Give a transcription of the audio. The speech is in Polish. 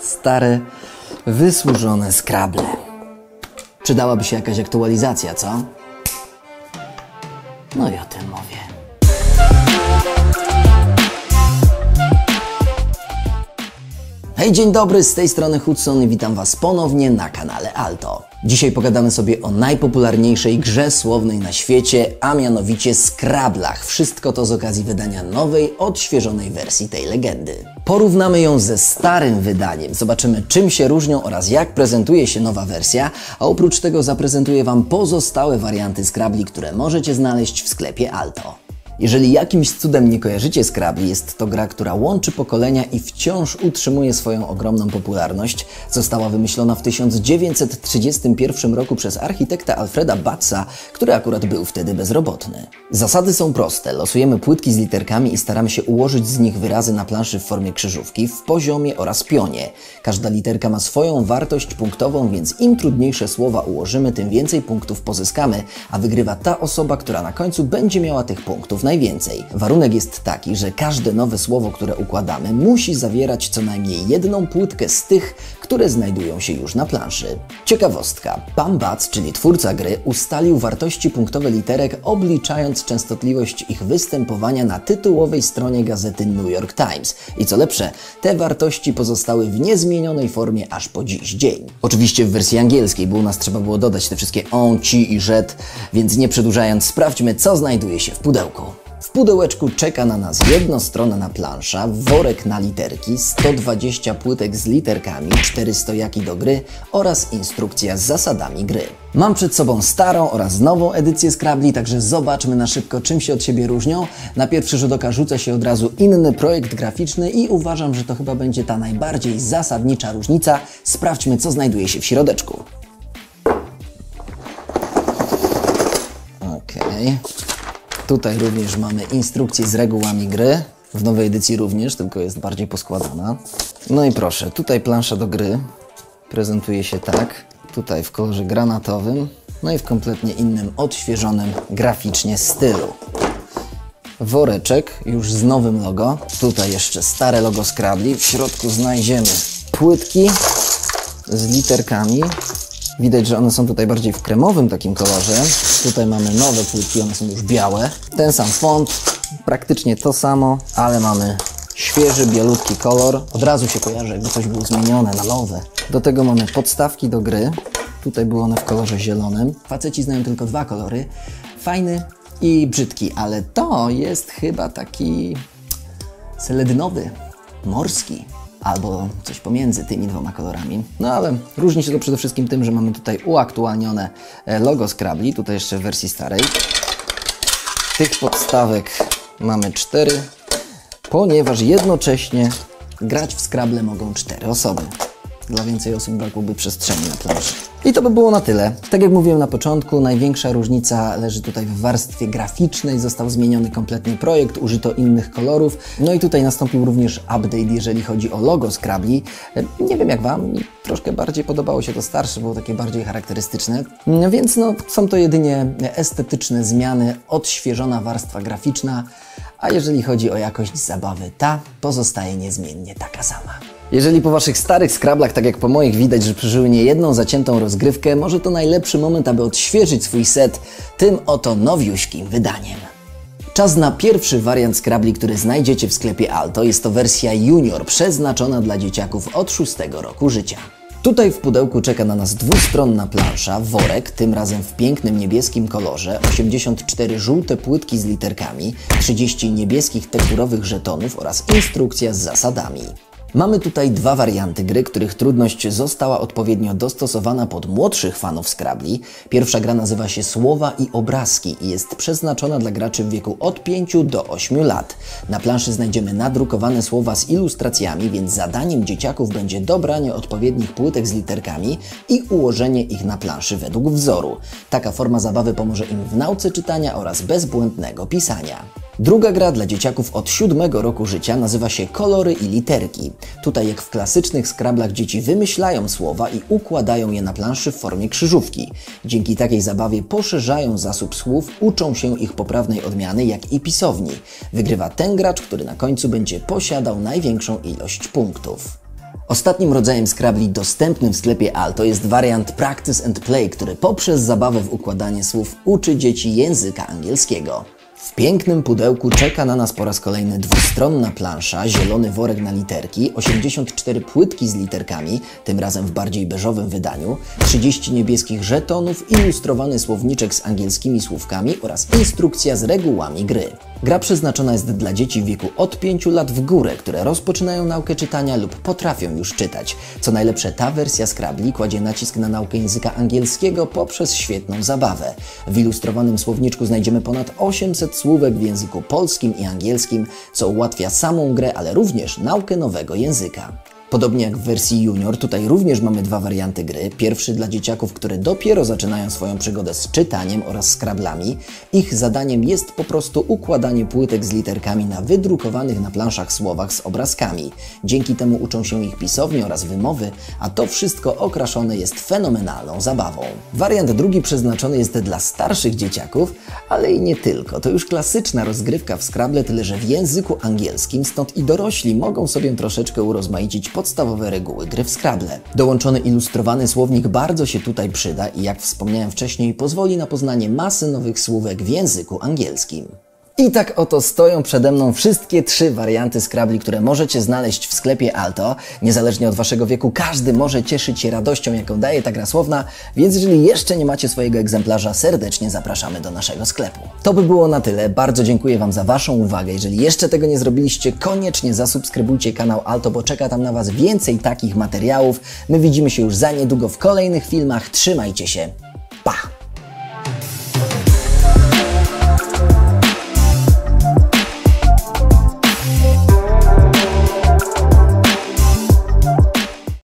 Stare, wysłużone Scrabble. Przydałaby się jakaś aktualizacja, co? No i o tym mówię. Hej, dzień dobry, z tej strony Hudson i witam Was ponownie na kanale Alto. Dzisiaj pogadamy sobie o najpopularniejszej grze słownej na świecie, a mianowicie Scrabblach. Wszystko to z okazji wydania nowej, odświeżonej wersji tej legendy. Porównamy ją ze starym wydaniem, zobaczymy czym się różnią oraz jak prezentuje się nowa wersja, a oprócz tego zaprezentuję Wam pozostałe warianty Scrabbli, które możecie znaleźć w sklepie Alto. Jeżeli jakimś cudem nie kojarzycie Scrabbli, jest to gra, która łączy pokolenia i wciąż utrzymuje swoją ogromną popularność. Została wymyślona w 1931 roku przez architekta Alfreda Batsa, który akurat był wtedy bezrobotny. Zasady są proste. Losujemy płytki z literkami i staramy się ułożyć z nich wyrazy na planszy w formie krzyżówki, w poziomie oraz pionie. Każda literka ma swoją wartość punktową, więc im trudniejsze słowa ułożymy, tym więcej punktów pozyskamy, a wygrywa ta osoba, która na końcu będzie miała tych punktów najwięcej. Warunek jest taki, że każde nowe słowo, które układamy, musi zawierać co najmniej jedną płytkę z tych, które znajdują się już na planszy. Ciekawostka. Pan Batz, czyli twórca gry, ustalił wartości punktowe literek, obliczając częstotliwość ich występowania na tytułowej stronie gazety New York Times. I co lepsze, te wartości pozostały w niezmienionej formie aż po dziś dzień. Oczywiście w wersji angielskiej, bo u nas trzeba było dodać te wszystkie on, ci i rzet, więc nie przedłużając, sprawdźmy, co znajduje się w pudełku. W pudełeczku czeka na nas jednostronna plansza, worek na literki, 120 płytek z literkami, 4 stojaki do gry oraz instrukcja z zasadami gry. Mam przed sobą starą oraz nową edycję Scrabbli, także zobaczmy na szybko, czym się od siebie różnią. Na pierwszy rzut oka rzuca się od razu inny projekt graficzny i uważam, że to chyba będzie ta najbardziej zasadnicza różnica. Sprawdźmy, co znajduje się w środeczku. Okej. Tutaj również mamy instrukcję z regułami gry. W nowej edycji również, tylko jest bardziej poskładana. No i proszę, tutaj plansza do gry prezentuje się tak. Tutaj w kolorze granatowym, no i w kompletnie innym, odświeżonym graficznie stylu. Woreczek już z nowym logo. Tutaj jeszcze stare logo Scrabbli. W środku znajdziemy płytki z literkami. Widać, że one są tutaj bardziej w kremowym takim kolorze. Tutaj mamy nowe płytki, one są już białe. Ten sam font, praktycznie to samo, ale mamy świeży, bielutki kolor. Od razu się kojarzy, jakby coś było zmienione na nowe. Do tego mamy podstawki do gry. Tutaj były one w kolorze zielonym. Faceci znają tylko dwa kolory. Fajny i brzydki, ale to jest chyba taki seledynowy, morski. Albo coś pomiędzy tymi dwoma kolorami. No ale różni się to przede wszystkim tym, że mamy tutaj uaktualnione logo Scrabbli, tutaj jeszcze w wersji starej. Tych podstawek mamy 4, ponieważ jednocześnie grać w Scrabble mogą 4 osoby. Dla więcej osób brakłoby przestrzeni na planszy. I to by było na tyle. Tak jak mówiłem na początku, największa różnica leży tutaj w warstwie graficznej. Został zmieniony kompletnie projekt, użyto innych kolorów. No i tutaj nastąpił również update, jeżeli chodzi o logo Scrabbli. Nie wiem jak Wam, mi troszkę bardziej podobało się to starsze, było takie bardziej charakterystyczne. Więc no, są to jedynie estetyczne zmiany, odświeżona warstwa graficzna. A jeżeli chodzi o jakość zabawy, ta pozostaje niezmiennie taka sama. Jeżeli po Waszych starych Scrabblach, tak jak po moich, widać, że przeżyły niejedną zaciętą rozgrywkę, może to najlepszy moment, aby odświeżyć swój set tym oto nowiuśkim wydaniem. Czas na pierwszy wariant Scrabbli, który znajdziecie w sklepie Alto. Jest to wersja Junior, przeznaczona dla dzieciaków od 6 roku życia. Tutaj w pudełku czeka na nas dwustronna plansza, worek, tym razem w pięknym niebieskim kolorze, 84 żółte płytki z literkami, 30 niebieskich tekturowych żetonów oraz instrukcja z zasadami. Mamy tutaj dwa warianty gry, których trudność została odpowiednio dostosowana pod młodszych fanów Scrabbli. Pierwsza gra nazywa się Słowa i obrazki i jest przeznaczona dla graczy w wieku od 5 do 8 lat. Na planszy znajdziemy nadrukowane słowa z ilustracjami, więc zadaniem dzieciaków będzie dobranie odpowiednich płytek z literkami i ułożenie ich na planszy według wzoru. Taka forma zabawy pomoże im w nauce czytania oraz bezbłędnego pisania. Druga gra dla dzieciaków od 7 roku życia nazywa się Kolory i literki. Tutaj jak w klasycznych Scrabblach dzieci wymyślają słowa i układają je na planszy w formie krzyżówki. Dzięki takiej zabawie poszerzają zasób słów, uczą się ich poprawnej odmiany, jak i pisowni. Wygrywa ten gracz, który na końcu będzie posiadał największą ilość punktów. Ostatnim rodzajem Scrabble dostępnym w sklepie Alto jest wariant Practice and Play, który poprzez zabawę w układanie słów uczy dzieci języka angielskiego. W pięknym pudełku czeka na nas po raz kolejny dwustronna plansza, zielony worek na literki, 84 płytki z literkami, tym razem w bardziej beżowym wydaniu, 30 niebieskich żetonów, ilustrowany słowniczek z angielskimi słówkami oraz instrukcja z regułami gry. Gra przeznaczona jest dla dzieci w wieku od 5 lat w górę, które rozpoczynają naukę czytania lub potrafią już czytać. Co najlepsze, ta wersja Scrabble kładzie nacisk na naukę języka angielskiego poprzez świetną zabawę. W ilustrowanym słowniczku znajdziemy ponad 800 słówek w języku polskim i angielskim, co ułatwia samą grę, ale również naukę nowego języka. Podobnie jak w wersji Junior, tutaj również mamy dwa warianty gry. Pierwszy dla dzieciaków, które dopiero zaczynają swoją przygodę z czytaniem oraz Scrabblami. Ich zadaniem jest po prostu układanie płytek z literkami na wydrukowanych na planszach słowach z obrazkami. Dzięki temu uczą się ich pisowni oraz wymowy, a to wszystko okraszone jest fenomenalną zabawą. Wariant drugi przeznaczony jest dla starszych dzieciaków, ale i nie tylko. To już klasyczna rozgrywka w Scrabble, tyle że w języku angielskim, stąd i dorośli mogą sobie troszeczkę urozmaicić podstawowe reguły gry w Scrabble. Dołączony ilustrowany słownik bardzo się tutaj przyda i jak wspomniałem wcześniej, pozwoli na poznanie masy nowych słówek w języku angielskim. I tak oto stoją przede mną wszystkie trzy warianty Scrabble, które możecie znaleźć w sklepie Alto. Niezależnie od waszego wieku, każdy może cieszyć się radością, jaką daje ta gra słowna, więc jeżeli jeszcze nie macie swojego egzemplarza, serdecznie zapraszamy do naszego sklepu. To by było na tyle. Bardzo dziękuję wam za waszą uwagę. Jeżeli jeszcze tego nie zrobiliście, koniecznie zasubskrybujcie kanał Alto, bo czeka tam na was więcej takich materiałów. My widzimy się już za niedługo w kolejnych filmach. Trzymajcie się. Pa!